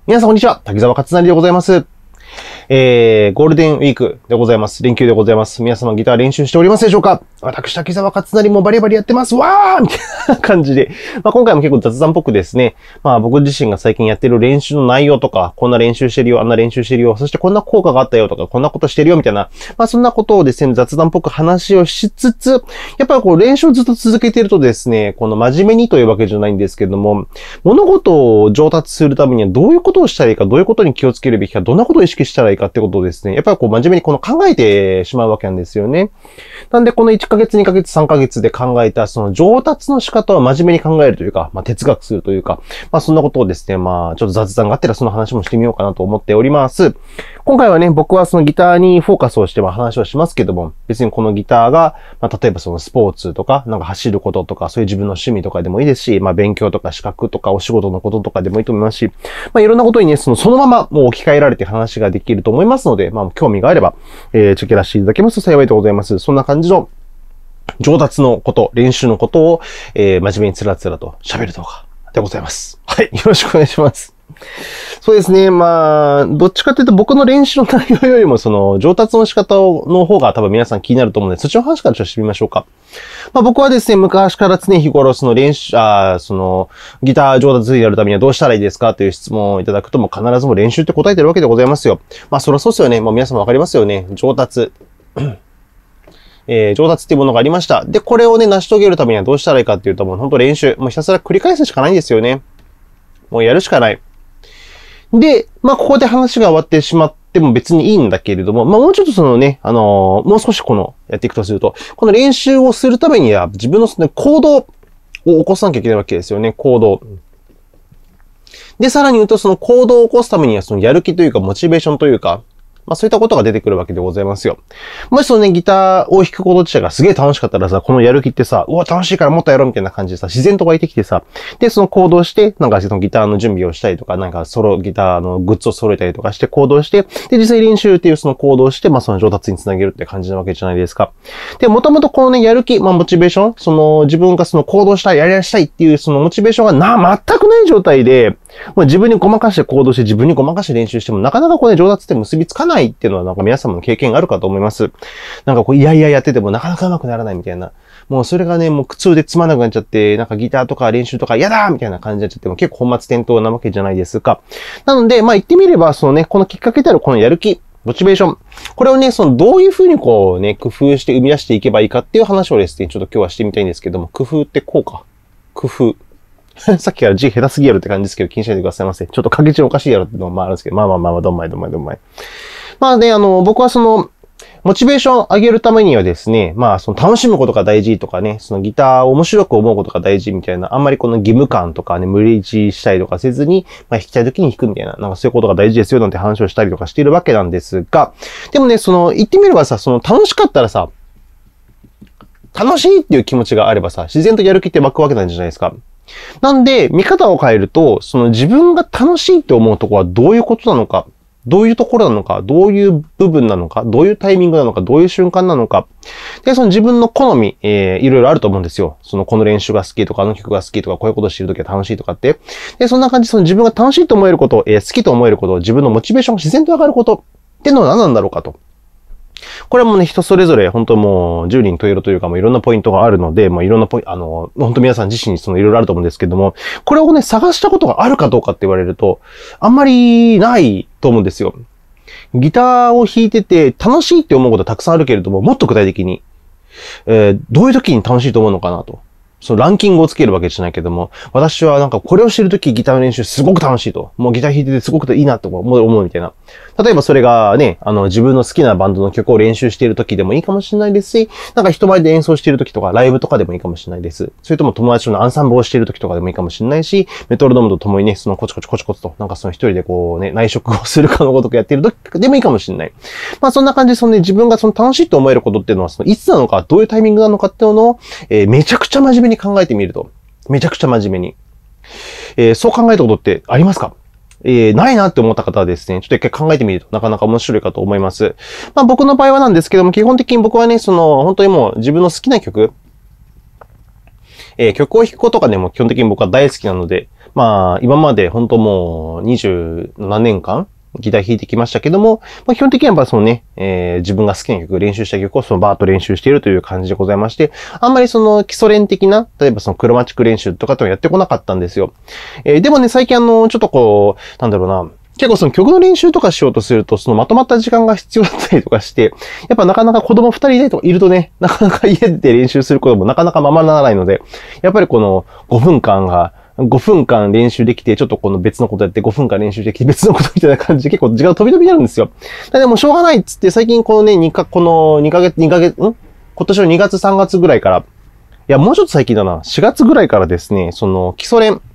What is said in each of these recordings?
皆さんこんにちは。滝沢勝成でございます。ゴールデンウィークでございます。連休でございます。皆様ギター練習しておりますでしょうか？私、滝沢勝成もバリバリやってます。わーみたいな感じで。今回も結構雑談っぽくですね。僕自身が最近やってる練習の内容とか、こんな練習してるよ、あんな練習してるよ、そしてこんな効果があったよとか、こんなことしてるよみたいな。そんなことをですね、雑談っぽく話をしつつ、やっぱり練習をずっと続けているとですね、この真面目にというわけじゃないんですけども、物事を上達するためにはどういうことをしたらいいか、どういうことに気をつけるべきか、どんなことを意識したらいいかってことをですね、やっぱり真面目に考えてしまうわけなんですよね。なんでこの1ヶ月、2ヶ月、3ヶ月で考えたその上達の仕方を真面目に考えるというか、哲学するというか、そんなことをですね、ちょっと雑談があったらその話もしてみようかなと思っております。今回はね、僕はそのギターにフォーカスをして話をしますけども、別にこのギターが、例えばそのスポーツとか、走ることとか、そういう自分の趣味とかでもいいですし、勉強とか資格とかお仕事のこととかでもいいと思いますし、いろんなことにね、そのままもう置き換えられて話ができると思いますので、興味があれば、チェケらせていただけますと幸いでございます。そんな感じの上達のこと、練習のことを、真面目につらつらと喋る動画でございます。はい、よろしくお願いします。そうですね。どっちかというと僕の練習の内容よりもその上達の仕方の方が多分皆さん気になると思うので、そっちの話からちょっとしてみましょうか。僕はですね、昔から常日頃そのギター上達にやるためにはどうしたらいいですかという質問をいただくとも必ずも練習って答えてるわけでございますよ。そりゃそうですよね。皆さんわかりますよね。上達。上達っていうものがありました。で、これをね、成し遂げるためにはどうしたらいいかっていうと、もう本当練習。もうひたすら繰り返すしかないんですよね。もうやるしかない。で、ここで話が終わってしまっても別にいいんだけれども、もうちょっとそのね、もう少しやっていくとすると、この練習をするためには自分の行動を起こさなきゃいけないわけですよね、行動。で、さらに言うとその行動を起こすためにはそのやる気というか、モチベーションというか、そういったことが出てくるわけでございますよ。もしそのね、ギターを弾くこと自体がすげえ楽しかったらさ、このやる気ってさ、楽しいからもっとやろうみたいな感じでさ、自然と湧いてきてさ、で、その行動して、そのギターの準備をしたりとか、ギターのグッズを揃えたりとかして行動して、で、実際練習っていうその行動をして、その上達につなげるって感じなわけじゃないですか。で、もともとこのね、やる気、モチベーション、自分がその行動したい、やりしたいっていうそのモチベーションが全くない状態で、もう自分にごまかして行動して、自分にごまかして練習しても、なかなか上達って結びつかないっていうのは皆様の経験があるかと思います。いやいややっててもなかなか上手くならないみたいな。もうそれがね、もう苦痛でつまんなくなっちゃって、ギターとか練習とか嫌だみたいな感じになっちゃっても結構本末転倒なわけじゃないですか。なので、言ってみれば、このきっかけであるこのやる気、モチベーション。これをね、どういうふうに工夫して生み出していけばいいかっていう話をですね、ちょっと今日はしてみたいんですけども、工夫ってこうか。工夫。さっきから字下手すぎやろって感じですけど、気にしないでくださいませ。ちょっと書き順おかしいやろってのもあるんですけど、どんまい。僕はモチベーションを上げるためにはですね、楽しむことが大事とかね、ギターを面白く思うことが大事みたいな、あんまり義務感とかね、無理強いしたりとかせずに、弾きたい時に弾くみたいな、そういうことが大事ですよなんて話をしたりとかしているわけなんですが、でもね、言ってみればさ、楽しかったらさ、楽しいっていう気持ちがあればさ、自然とやる気って湧くわけなんじゃないですか。なんで、見方を変えると、自分が楽しいって思うところはどういうことなのか、どういうところなのか、どういう部分なのか、どういうタイミングなのか、どういう瞬間なのか。で、自分の好み、いろいろあると思うんですよ。この練習が好きとか、あの曲が好きとか、こういうことをしているときは楽しいとかって。で、そんな感じで自分が楽しいと思えること、好きと思えること、自分のモチベーションが自然と上がることっていうのは何なんだろうかと。これはもうね、人それぞれ、本当もう、10人十色というか、いろんなポイントがあるので、いろんな本当皆さん自身にいろいろあると思うんですけども、これをね、探したことがあるかどうかって言われると、あんまりないと思うんですよ。ギターを弾いてて、楽しいって思うことはたくさんあるけれども、もっと具体的に、どういう時に楽しいと思うのかなと。ランキングをつけるわけじゃないけども、私はこれをしてるときギターの練習すごく楽しいと。もうギター弾いててすごくいいなと思うみたいな。例えばそれがね、自分の好きなバンドの曲を練習しているときでもいいかもしれないですし、人前で演奏しているときとか、ライブとかでもいいかもしれないです。それとも友達とのアンサンブルをしているときとかでもいいかもしれないし、メトロノームと共にね、コチコチと、一人で内職をするかのごとくやっているときでもいいかもしれない。そんな感じで自分が楽しいと思えることっていうのは、いつなのか、どういうタイミングなのかっていうのを、めちゃくちゃ真面目に考えてみると。めちゃくちゃ真面目に。そう考えたことってありますか？ないなって思った方はですね、ちょっと一回考えてみるとなかなか面白いかと思います。僕の場合はなんですけども、基本的に僕はね、本当にもう自分の好きな曲、曲を弾くことがね、もう基本的に僕は大好きなので、 まあ、今まで本当もう27年間、ギター弾いてきましたけども、まあ、基本的にはやっぱそのね、自分が好きな曲、練習した曲をそのバーッと練習しているという感じでございまして、あんまりその基礎練的な、例えばそのクロマチック練習とかってやってこなかったんですよ。でもね、最近ちょっとこう、なんだろうな、結構その曲の練習とかしようとすると、そのまとまった時間が必要だったりとかして、やっぱなかなか子供2人でとかいるとね、なかなか家で練習することもなかなかままならないので、やっぱりこの5分間練習できて、ちょっとこの別のことやって5分間練習できて別のことみたいな感じで結構時間飛び飛びになるんですよ。でもしょうがないっつって最近このね、今年の2月3月ぐらいから、いや、もうちょっと最近だな、4月ぐらいからですね、その基礎練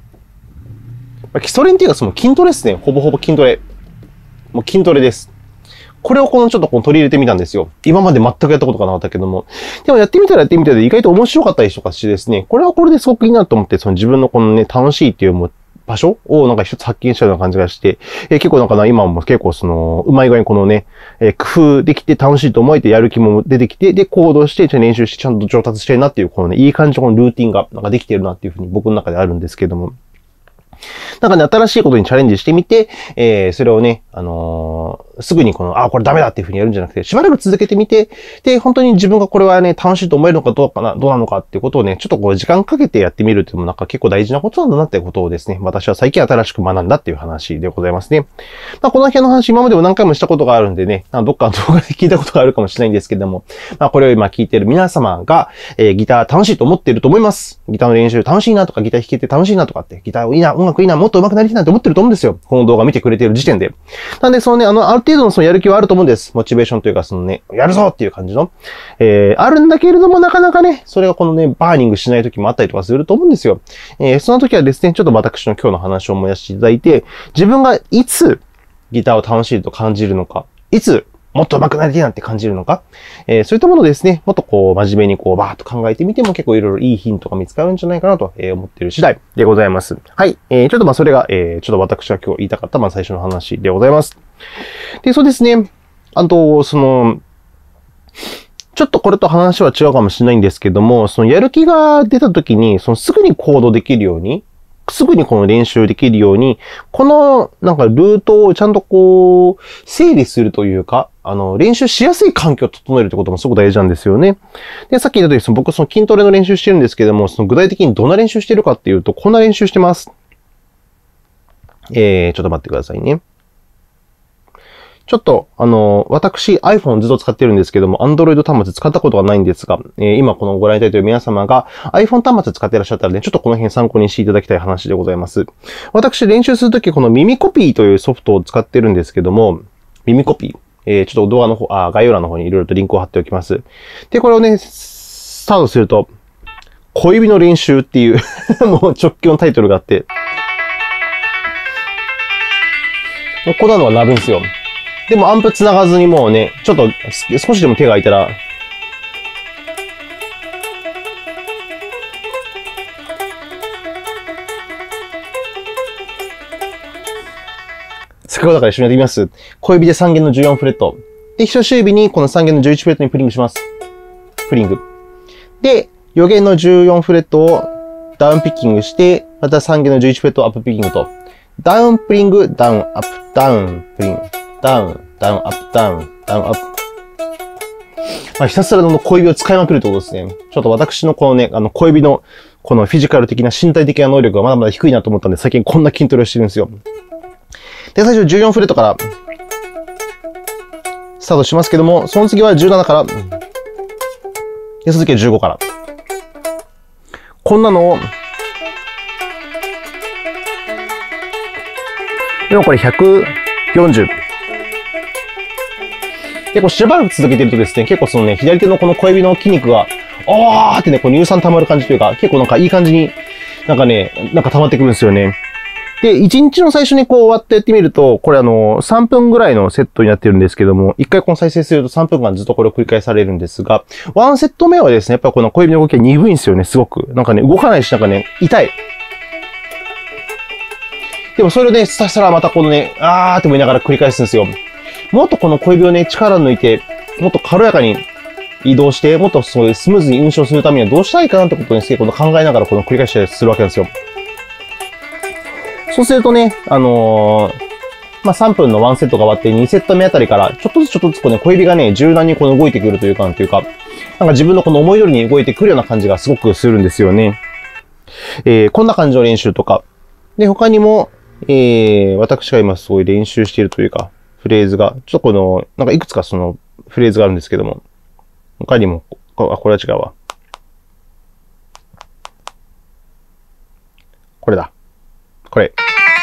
っていうかその筋トレですね。ほぼほぼ筋トレ。もう筋トレです。これをちょっと取り入れてみたんですよ。今まで全くやったことがなかったけども。でもやってみたらで意外と面白かったりとかしてですね、これはこれですごくいいなと思って、その自分のこのね、楽しいっていう場所をなんか一つ発見したような感じがして、結構なんかな、今も結構うまい具合にこのね、工夫できて楽しいと思えてやる気も出てきて、で、行動して、練習してちゃんと上達してるなっていう、このね、いい感じのこのルーティンがなんかできてるなっていうふうに僕の中であるんですけども。なんかね、新しいことにチャレンジしてみて、それをね、すぐにこれダメだっていうふうにやるんじゃなくて、しばらく続けてみて、で、本当に自分がこれはね、楽しいと思えるのかどうなのかっていうことをね、ちょっと時間かけてやってみるっていうのもなんか結構大事なことなんだなっていうことをですね、私は最近新しく学んだっていう話でございますね。まあ、この辺の話今までも何回もしたことがあるんでね、どっかの動画で聞いたことがあるかもしれないんですけども、まあ、これを今聞いている皆様が、ギター楽しいと思っていると思います。ギターの練習楽しいなとか、ギター弾けて楽しいなとかって、ギターいいな、音楽いいな、もっと上手くなりたいなって思ってると思うんですよ。この動画見てくれている時点で。なんで、ある程度のそのやる気はあると思うんです。モチベーションというか、やるぞっていう感じの。あるんだけれども、なかなかね、それがバーニングしない時もあったりとかすると思うんですよ。その時はですね、ちょっと私の今日の話を思い出していただいて、自分がいつギターを楽しいと感じるのか、いつもっと上手くなりたいなって感じるのか、そういったものをですね、もっと真面目にバーッと考えてみても結構いろいろいいヒントが見つかるんじゃないかなと思っている次第でございます。はい。ちょっとそれが、ちょっと私が今日言いたかった最初の話でございます。で、そうですね。ちょっとこれと話は違うかもしれないんですけども、やる気が出た時に、すぐに行動できるように、すぐに練習できるように、なんかルートをちゃんと整理するというか、練習しやすい環境を整えるってこともすごく大事なんですよね。で、さっき言った通り、僕筋トレの練習してるんですけども、具体的にどんな練習してるかっていうと、こんな練習してます。ちょっと待ってくださいね。ちょっと、私 iPhone ずっと使ってるんですけども、Android 端末使ったことがないんですが、今ご覧いただいている皆様が iPhone 端末使っていらっしゃったらね、ちょっとこの辺参考にしていただきたい話でございます。私練習するときこの耳コピーというソフトを使ってるんですけども、耳コピー。ちょっと動画の方、概要欄の方にいろいろとリンクを貼っておきます。で、これをね、スタートすると、小指の練習っていうもう直球のタイトルがあって、こんなのが鳴るんですよ。でもアンプ繋がずにもうね、ちょっと少しでも手が空いたら、せっかくだから一緒にやってみます。小指で3弦の14フレット。で、人差し指にこの3弦の11フレットにプリングします。プリング。で、4弦の14フレットをダウンピッキングして、また3弦の11フレットをアップピッキングと、ダウンプリング、ダウン、アップ、ダウン、プリング。ダウン、ダウン、アップ、ダウン、ダウン、アップ。まあ、ひたすら小指を使いまくるってことですね。ちょっと私の小指のこのフィジカル的な身体的な能力がまだまだ低いなと思ったんで、最近こんな筋トレをしてるんですよ。で、最初14フレットからスタートしますけども、その次は17から、で、続きは15から。こんなのを、でもこれ140。結構しばらく続けてるとですね、結構左手のこの小指の筋肉が、ーってね、乳酸溜まる感じというか、結構なんかいい感じに、なんか溜まってくるんですよね。で、1日の最初に終わってやってみると、これ3分ぐらいのセットになってるんですけども、1回再生すると3分間ずっとこれを繰り返されるんですが、1セット目はですね、やっぱこの小指の動きが鈍いんですよね、すごく。なんかね、動かないし、なんかね、痛い。でもそれをね、ひたすらまたって思いながら繰り返すんですよ。もっとこの小指をね、力抜いて、もっと軽やかに移動して、もっとそういうスムーズに運動するためにはどうしたらいいかなってことをね、結構考えながら繰り返したりするわけなんですよ。 そうするとね、まあ、3分の1セットが終わって2セット目あたりから、ちょっとずつこうね、小指がね、柔軟にこの動いてくるというか、なんか自分のこの思い通りに動いてくるような感じがすごくするんですよね。こんな感じの練習とか。で、他にも、私が今すごい練習しているというか、フレーズが、ちょっとこの、なんかいくつかそのフレーズがあるんですけども、他にも、これは違うわ。これだ。これ。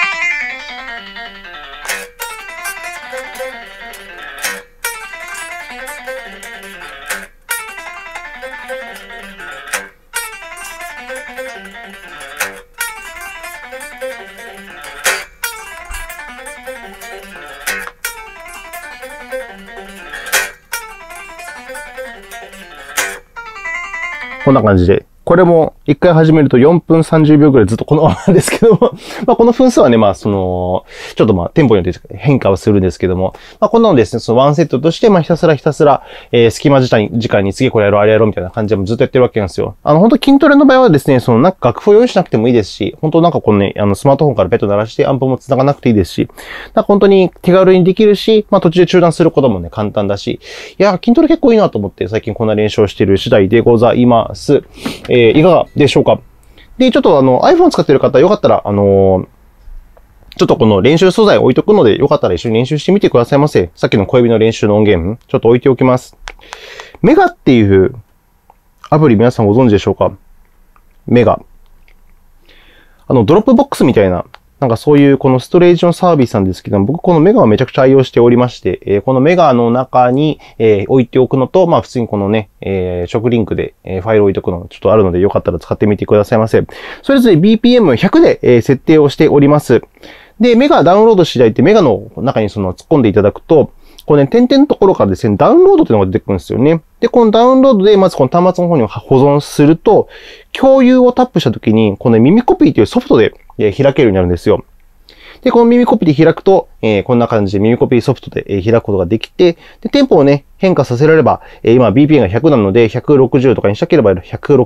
こんな感じで。これも一回始めると4分30秒ぐらいずっとこのままなんですけどもまあこの分数はね、まあちょっとテンポによって変化はするんですけども、まあこんなのですね、そのワンセットとして、ひたすら、隙間時間に次これやろう、あれやろうみたいな感じでもずっとやってるわけなんですよ。本当筋トレの場合はですね、なんか楽譜を用意しなくてもいいですし、本当なんかこのね、スマートフォンからペット鳴らしてアンプも繋がなくていいですし、なんか本当に手軽にできるし、途中で中断することもね、簡単だし、いや、筋トレ結構いいなと思って最近こんな練習をしている次第でございます。いかがでしょうか。で、ちょっとiPhone 使ってる方よかったら、ちょっとこの練習素材置いとくので、よかったら一緒に練習してみてくださいませ。さっきの小指の練習の音源、ちょっと置いておきます。メガっていうアプリ皆さんご存知でしょうか？メガ。ドロップボックスみたいな、なんかそういうこのストレージのサービスなんですけども、僕このメガをめちゃくちゃ愛用しておりまして、このメガの中に、置いておくのと、普通にこのね、直リンクで、ファイルを置いておくのちょっとあるので、よかったら使ってみてくださいませ。それぞれ BPM100 で、設定をしております。で、メガダウンロードしていただいて、メガの中に突っ込んでいただくと、これね、点々のところからですね、ダウンロードというのが出てくるんですよね。で、このダウンロードで、まずこの端末の方に保存すると、共有をタップしたときに、この耳コピーというソフトで開けるようになるんですよ。で、この耳コピーで開くと、こんな感じで耳コピーソフトで開くことができて、で、テンポをね、変化させられれば、今 BPM が100なので、160とかにしたければ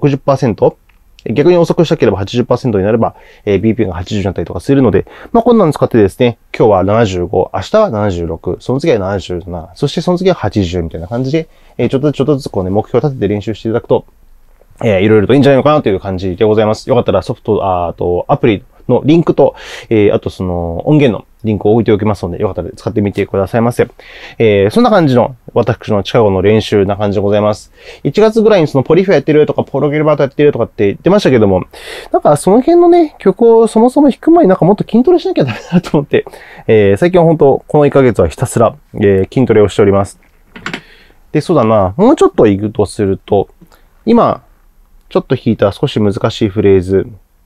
160%、逆に遅くしたければ 80% になれば、BPM が80になったりとかするので、こんなの使ってですね、今日は75、明日は76、その次は77、そしてその次は80みたいな感じで、ちょっとずつこうね、目標を立てて練習していただくと、いろいろといいんじゃないのかなという感じでございます。よかったらアプリのリンクと、あと音源のリンクを置いておきますので、よかったら使ってみてくださいませ。そんな感じの私の近頃の練習な感じでございます。1月ぐらいにポリフェやってるとか、プロゲルバートやってるとかって言ってましたけども、なんかその辺のね、曲をそもそも弾く前になんかもっと筋トレしなきゃダメだなと思って、最近は本当この1ヶ月はひたすら、筋トレをしております。で、そうだな、もうちょっと行くとすると、今、ちょっと弾いた少し難しいフレーズ。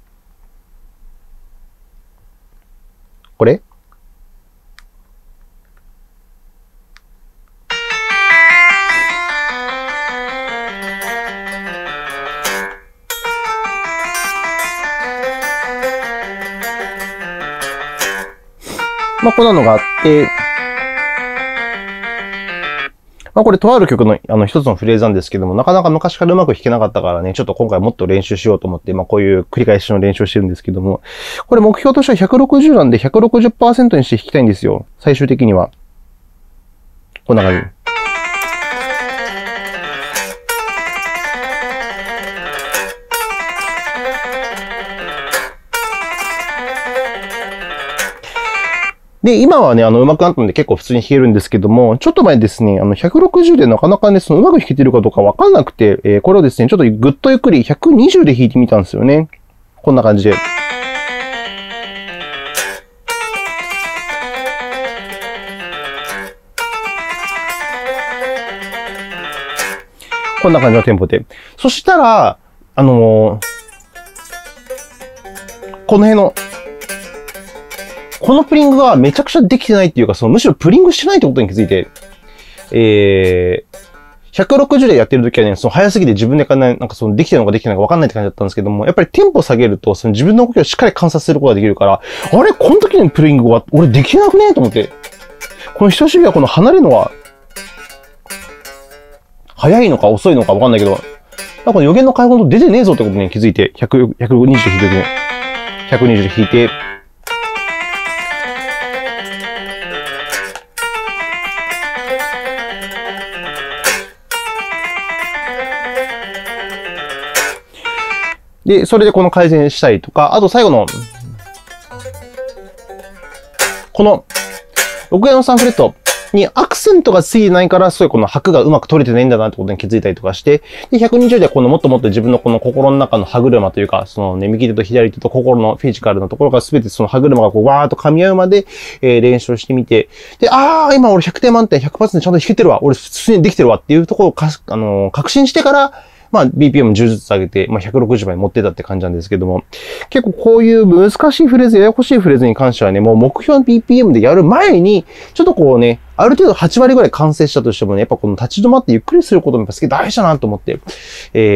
これ？こんなのがあって、これとある曲の一つのフレーズなんですけども、なかなか昔からうまく弾けなかったからね、ちょっと今回もっと練習しようと思って、こういう繰り返しの練習をしてるんですけども、これ目標としては160なんで 160% にして弾きたいんですよ。最終的には。こんな感じ。で、今はね、上手くなったので結構普通に弾けるんですけども、ちょっと前ですね、160でなかなかね、うまく弾けてるかどうかわかんなくて、これをですね、ちょっとぐっとゆっくり120で弾いてみたんですよね。こんな感じで。こんな感じのテンポで。そしたら、この辺の、このプリングがめちゃくちゃできてないっていうか、むしろプリングしてないってことに気づいて、160でやってる時はね、早すぎて自分でなんかできてるのかできてないのか分かんないって感じだったんですけども、やっぱりテンポ下げると、自分の動きをしっかり観察することができるから、あれこの時のプリングは、俺できなくねと思って。この人差し指はこの離れるのは、早いのか遅いのか分かんないけど、なんか予言の解放と出てねえぞってことに気づいて、120で弾いておくね。120で弾いて、 で、それでこの改善したりとか、あと最後の、この、6弦の3フレットにアクセントがついてないから、そういうこの拍がうまく取れてないんだなってことに気づいたりとかして、で、120でこのもっともっと自分のこの心の中の歯車というか、そのね、右手と左手と心のフィジカルのところが全てその歯車がこうわーっと噛み合うまで、練習してみて、で、今俺100点満点 100% ちゃんと弾けてるわ。俺普通にできてるわっていうところを確信してから、BPM 10ずつ上げて、160まで持ってたって感じなんですけども、結構こういう難しいフレーズ、ややこしいフレーズに関してはね、もう目標の BPM でやる前に、ちょっとこうね、ある程度8割ぐらい完成したとしてもね、やっぱこの立ち止まってゆっくりすることもやっぱすげえ大事だなと思って、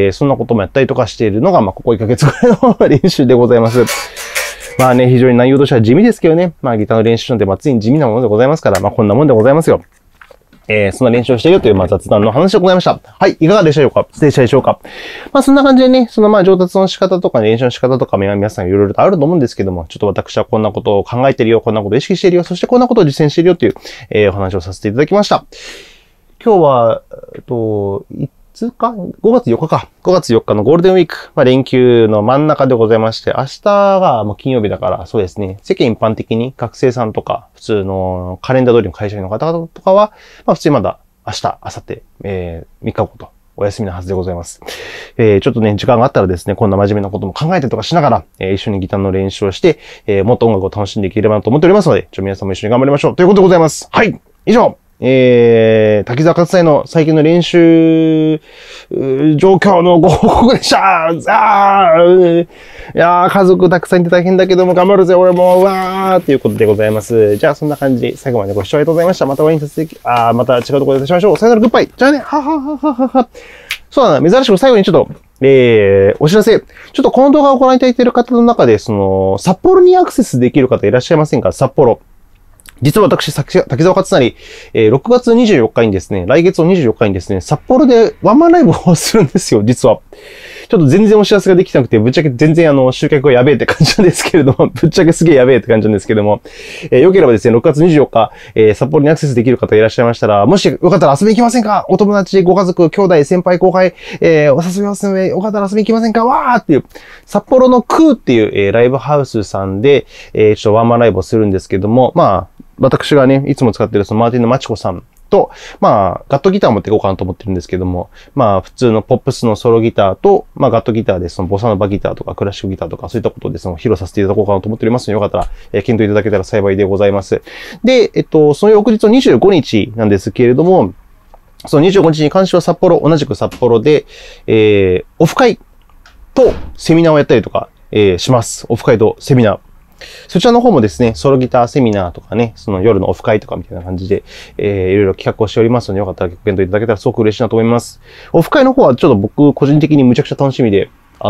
そんなこともやったりとかしているのが、ここ1ヶ月ぐらいの練習でございます。非常に内容としては地味ですけどね、ギターの練習なんてついに地味なものでございますから、こんなもんでございますよ。そんな練習をしているという、雑談の話でございました。はい、いかがでしたでしょうか。そんな感じでね、その上達の仕方とか、練習の仕方とか、皆さんいろいろとあると思うんですけども、ちょっと私はこんなことを考えてるよ、こんなことを意識してるよ、そしてこんなことを実践してるよという、お話をさせていただきました。今日は、いつか ?5 月4日か。5月4日のゴールデンウィーク。連休の真ん中でございまして、明日がもう金曜日だから、そうですね。世間一般的に学生さんとか、普通のカレンダー通りの会社員の方々とかは、普通にまだ明日、明後日、3日後とお休みなはずでございます。ちょっとね、時間があったらですね、こんな真面目なことも考えてとかしながら、一緒にギターの練習をして、もっと音楽を楽しんでいければなと思っておりますので、皆さんも一緒に頑張りましょう。ということでございます。はい。以上。滝沢勝祭の最近の練習状況のご報告でした。いやー、家族たくさんいて大変だけども頑張るぜ、俺も。ということでございます。じゃあ、そんな感じで最後までご視聴ありがとうございました。またお会いさせて、また違うところでお会いしましょう。さよなら、グッバイ。じゃあね、そうだな、珍しく最後にちょっと、お知らせ。ちょっとこの動画をご覧いただいている方の中で、札幌にアクセスできる方いらっしゃいませんか？札幌。実は私、滝沢勝成、6月24日にですね、来月の24日にですね、札幌でワンマンライブをするんですよ、実は。ちょっと全然お知らせができなくて、ぶっちゃけ全然集客がやべえって感じなんですけれども、ぶっちゃけすげえやべえって感じなんですけれども、よければですね、6月24日、札幌にアクセスできる方いらっしゃいましたら、もしよかったら遊びに行きませんか？お友達、ご家族、兄弟、先輩、後輩、お誘いますので、よかったら遊びに行きませんか？っていう、札幌のクーっていう、ライブハウスさんで、ちょっとワンマンライブをするんですけども、私がね、いつも使ってるマーティンのマチコさんと、ガットギターを持っていこうかなと思ってるんですけども、普通のポップスのソロギターと、ガットギターでボサノバギターとかクラシックギターとかそういったことで披露させていただこうかなと思っておりますので、よかったら、検討いただけたら幸いでございます。で、その翌日の25日なんですけれども、その25日に関しては同じく札幌で、オフ会とセミナーをやったりとか、します。オフ会とセミナー。そちらの方もですね、ソロギターセミナーとかね、その夜のオフ会とかみたいな感じで、いろいろ企画をしておりますので、よかったらご検討いただけたらすごく嬉しいなと思います。オフ会の方はちょっと僕個人的にむちゃくちゃ楽しみで、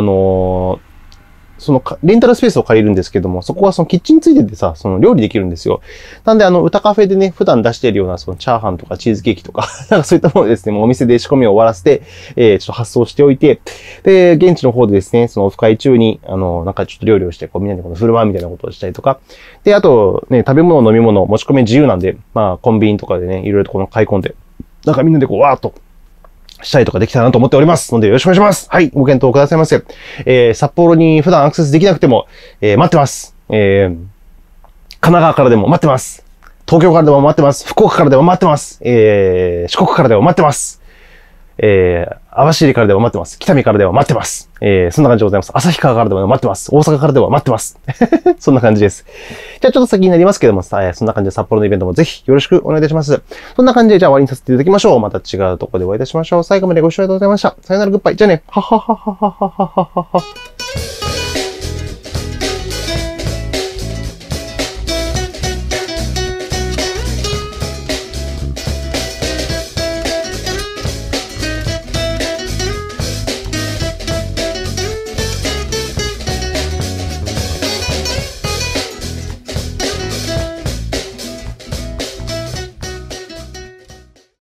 レンタルスペースを借りるんですけども、そこはキッチンついててさ、料理できるんですよ。なんで歌カフェでね、普段出しているようなチャーハンとかチーズケーキとか、そういったものですね、もうお店で仕込みを終わらせて、ちょっと発送しておいて、で、現地の方でですね、オフ会中に、ちょっと料理をして、みんなに振る舞うみたいなことをしたりとか、で、あと、ね、食べ物、飲み物、持ち込み自由なんで、コンビニとかでね、いろいろと買い込んで、みんなでわーっと、したりとかできたらなと思っておりますのでよろしくお願いします。はい、ご検討くださいませ。札幌に普段アクセスできなくても、待ってます。神奈川からでも待ってます。東京からでも待ってます。福岡からでも待ってます。四国からでも待ってます。網走からでも待ってます。北見からでも待ってます。そんな感じでございます。旭川からでも待ってます。大阪からでも待ってます。そんな感じです。じゃあちょっと先になりますけども、そんな感じで札幌のイベントもぜひよろしくお願いいたします。そんな感じでじゃあ終わりにさせていただきましょう。また違うところでお会いいたしましょう。最後までご視聴ありがとうございました。さよならグッバイ。じゃあね。ははははははははは。